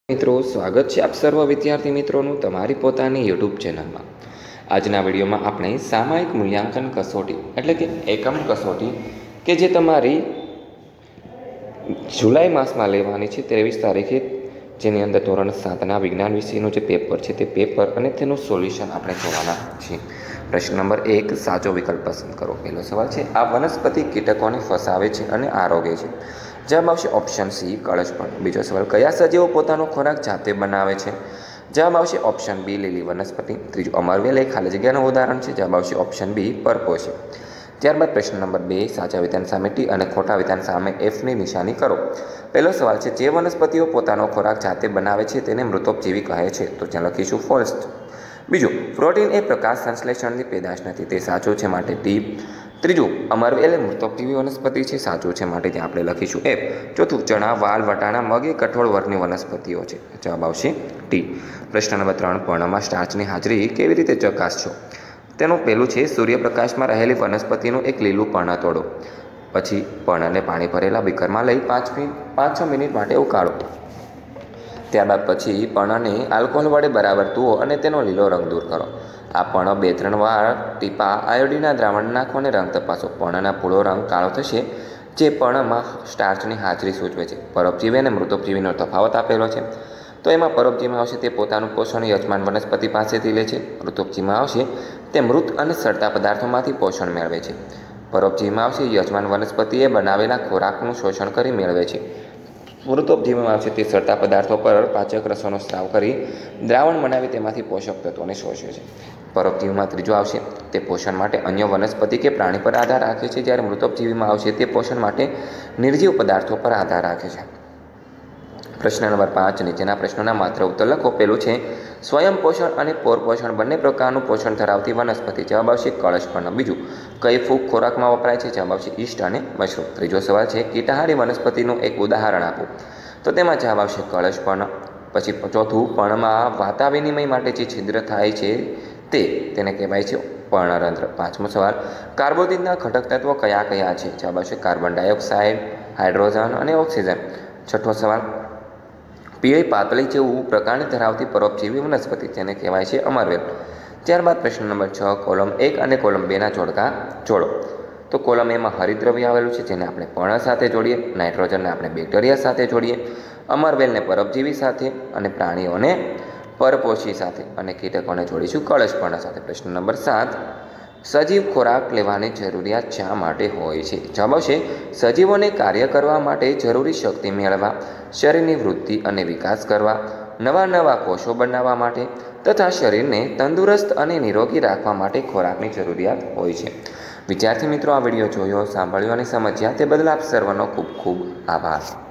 મિત્રો, સ્વાગત છે આપ સર્વ વિદ્યાર્થી મિત્રોનું તમારી પોતાની યુટ્યુબ ચેનલમાં। આજના વિડીયોમાં આપણે સામયિક મૂલ્યાંકન કસોટી એટલે કે એકમ કસોટી કે જે તમારી જુલાઈ માસમાં લેવાની છે 23 તારીખે, જેની અંદર ધોરણ 7ના વિજ્ઞાન વિષયનું જે પેપર છે તે પેપર અને તેનું સોલ્યુશન આપણે જોવાના છીએ। પ્રશ્ન નંબર 1, સાચો વિકલ્પ પસંદ કરો। પહેલો સવાલ છે, આ વનસ્પતિ કીટકોને ફસાવે છે અને આરોગે છે। જવાબ આવશે ઓપ્શન સી, કળશપર્ણ। બીજો સવાલ, કયા સજીવો પોતાનો ખોરાક જાતે બનાવે છે? જવાબ આવશે ઓપ્શન બી, લીલી વનસ્પતિ। ત્રીજું, અમરવેલ એ ખાલી જગ્યાનું ઉદાહરણ છે। જવાબ આવશે ઓપ્શન બી, પરપોષી। ત્યારબાદ પ્રશ્ન નંબર 2, સાચા વિધાન સામે ટી અને ખોટા વિધાન સામે એફની નિશાની કરો। પહેલો સવાલ છે, જે વનસ્પતિઓ પોતાનો ખોરાક જાતે બનાવે છે તેને મૃતોપજીવી કહે છે, તો ત્યાં લખીશું ફોલ્સ। બીજું, પ્રોટીન એ પ્રકાશ સંશ્લેષણની પેદાશ નથી, તે સાચું છે, માટે ટી। ત્રીજું, અમરવેલ એ મૃતોપજીવી વનસ્પતિ છે, સાચું છે, માટે ત્યાં આપણે લખીશું એફ। ચોથું, ચણા, વાલ, વટાણા, મગ એ કઠોળ વર્ગની વનસ્પતિઓ છે। જવાબ આવશે ટી। પ્રશ્ન નંબર 3, પર્ણમાં સ્ટાર્ચની હાજરી કેવી રીતે ચકાસશો? તેનું પહેલું છે, સૂર્યપ્રકાશમાં રહેલી વનસ્પતિનું એક લીલું પર્ણ તોડો। પછી પર્ણને પાણી ભરેલા બીકરમાં લઈ 5-6 મિનિટ માટે ઉકાળો। ત્યારબાદ પછી પર્ણને આલ્કોહોલ વડે બરાબર ધુઓ અને તેનો લીલો રંગ દૂર કરો। આ પર્ણ 2-3 વાર ટીપા આયોડીનના દ્રાવણ નાખો અને રંગ તપાસો। પર્ણના પૂળો રંગ કાળો થશે, જે પર્ણમાં સ્ટાર્ચની હાજરી સૂચવે છે। પરોપજીવી અને મૃતોપજીવીનો તફાવત આપેલો છે, તો એમાં પરોપજીવીમાં આવશે તે પોતાનું પોષણ યજમાન વનસ્પતિ પાસેથી લે છે। મૃતોપજીવીમાં આવશે તે મૃત અને સડતા પદાર્થોમાંથી પોષણ મેળવે છે। પરોપજીવીમાં આવશે યજમાન વનસ્પતિએ બનાવેલા ખોરાકનું શોષણ કરી મેળવે છે। મૃતોપજીવીમાં આવશે તે સડતા પદાર્થો પર પાચક રસોનો સ્ત્રાવ કરી દ્રાવણ બનાવી તેમાંથી પોષક તત્વોને શોષે છે। પરોપજીવીમાં ત્રીજો આવશે તે પોષણ માટે અન્ય વનસ્પતિ કે પ્રાણી પર આધાર રાખે છે, જ્યારે મૃતોપજીવીમાં આવશે તે પોષણ માટે નિર્જીવ પદાર્થો પર આધાર રાખે છે। પ્રશ્ન નંબર 5, નીચેના પ્રશ્નોના માત્ર ઉત્તર લખો। પેલું છે, સ્વયં પોષણ અને પોષણ બંને પ્રકારનું પોષણ ધરાવતી વનસ્પતિ। જવાબ આવશે કળશપર્ણ। બીજું, કઈ ફૂગ ખોરાકમાં વપરાય છે? જવાબ આવશે ઈસ્ટ અને મશરૂમ। ત્રીજો સવાલ છે, કીટાહારી વનસ્પતિનું એક ઉદાહરણ આપો, તો તેમાં જવાબ આવશે કળશપર્ણ। પછી ચોથું, પર્ણમાં વાતા વિનિમય માટે જે છિદ્ર થાય છે તેને કહેવાય છે પર્ણરંધ્ર। પાંચમો સવાલ, કાર્બોદિતના ઘટક તત્વો કયા કયા છે? જવાબ આવશે કાર્બન ડાયોક્સાઇડ, હાઇડ્રોજન અને ઓક્સિજન। છઠ્ઠો સવાલ, પીળી પાતળી જેવું પ્રકાંડ ધરાવતી પરોપજીવી વનસ્પતિ, તેને કહેવાય છે અમરવેલ। ત્યારબાદ પ્રશ્ન નંબર 6, કોલમ 1 અને કોલમ 2ના જોડકા જોડો। તો કોલમ એમાં હરિતદ્રવ્ય આવેલું છે, જેને આપણે પર્ણ સાથે જોડીએ, નાઇટ્રોજનને આપણે બેક્ટેરિયા સાથે જોડીએ, અમરવેલને પરોપજીવી સાથે અને પ્રાણીઓને પરપોષી સાથે, અને કીટકોને જોડીશું કળશપર્ણ સાથે। પ્રશ્ન નંબર 7, સજીવ ખોરાક લેવાની જરૂરિયાત શા માટે હોય છે? જવાબ આવશે સજીવોને કાર્ય કરવા માટે જરૂરી શક્તિ મેળવવા, શરીરની વૃદ્ધિ અને વિકાસ કરવા, નવા કોષો બનાવવા માટે તથા શરીરને તંદુરસ્ત અને નિરોગી રાખવા માટે ખોરાકની જરૂરિયાત હોય છે। વિદ્યાર્થી મિત્રો, આ વિડીયો જોયો, સાંભળ્યો અને સમજ્યા તે બદલ આપ સર્વનો ખૂબ ખૂબ આભાર।